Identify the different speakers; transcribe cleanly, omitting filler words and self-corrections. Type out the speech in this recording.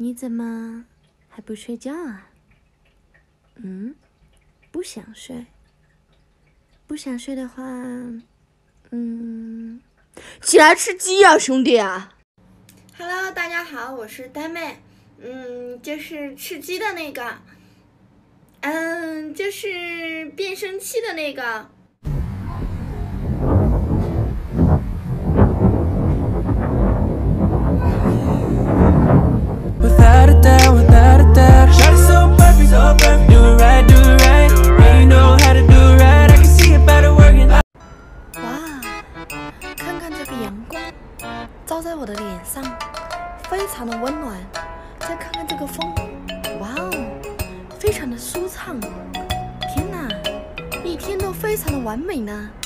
Speaker 1: 你怎么还不睡觉啊？不想睡。不想睡的话，
Speaker 2: 起来吃鸡呀，兄弟啊
Speaker 3: ！Hello， 大家好，我是呆妹。就是吃鸡的那个。就是变声器的那个。
Speaker 1: 照在我的脸上，非常的温暖。再看看这个风，哇哦，非常的舒畅。天哪，一天都非常的完美呢。